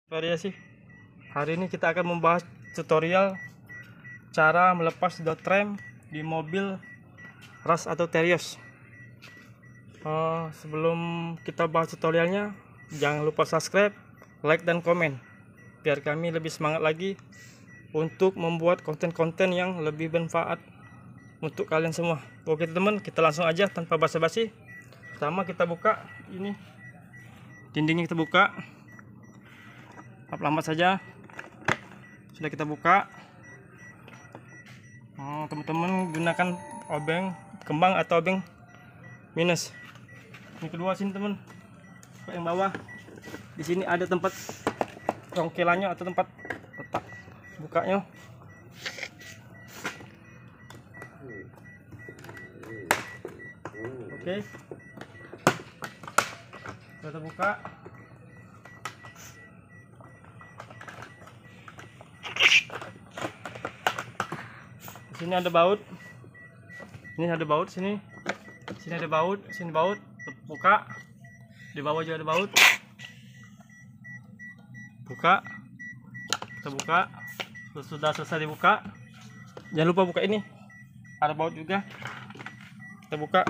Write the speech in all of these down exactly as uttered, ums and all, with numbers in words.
Variasi. Hari ini kita akan membahas tutorial cara melepas dot rem di mobil Rush atau Terios. Uh, sebelum kita bahas tutorialnya, jangan lupa subscribe, like, dan komen biar kami lebih semangat lagi untuk membuat konten-konten yang lebih bermanfaat untuk kalian semua. Oke teman, kita langsung aja tanpa basa-basi. Pertama kita buka ini dindingnya, kita buka lambat saja. Sudah kita buka. Oh, teman-teman gunakan obeng kembang atau obeng minus. Yang kedua sini teman, buka yang bawah. Di sini ada tempat rongkelannya atau tempat letak bukanya. Oke, sudah terbuka. Sini ada baut, ini ada baut, sini sini ada baut, sini baut, buka. Di bawah juga ada baut, buka. Kita buka. Sudah selesai dibuka, jangan lupa buka ini, ada baut juga. Kita buka.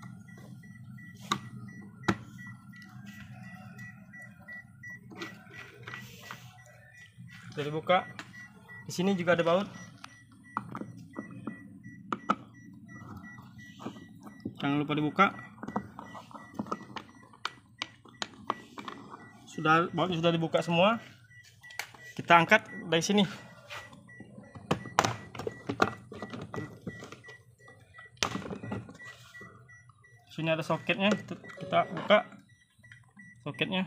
Sudah dibuka. Di sini juga ada baut. Jangan lupa dibuka. Sudah, bautnya sudah dibuka semua. Kita angkat dari sini. Sini ada soketnya, kita buka soketnya.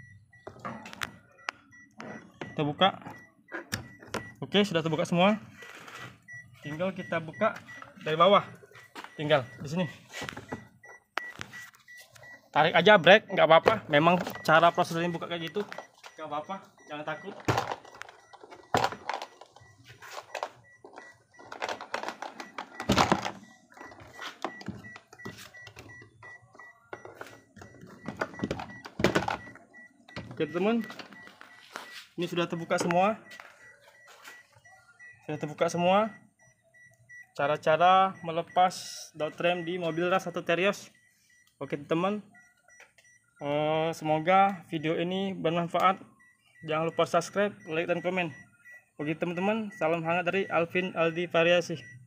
Kita buka. Oke, sudah terbuka semua. Tinggal kita buka dari bawah. Tinggal di sini. Tarik aja brake, nggak apa-apa. Memang cara prosedurnya buka kayak gitu, nggak apa-apa. Jangan takut. Oke teman, ini sudah terbuka semua. Sudah terbuka semua. Cara-cara melepas dot rem di mobil Rush atau Terios. Oke teman, uh, semoga video ini bermanfaat. Jangan lupa subscribe, like, dan komen. Oke teman-teman, salam hangat dari Alvin Aldi Variasi.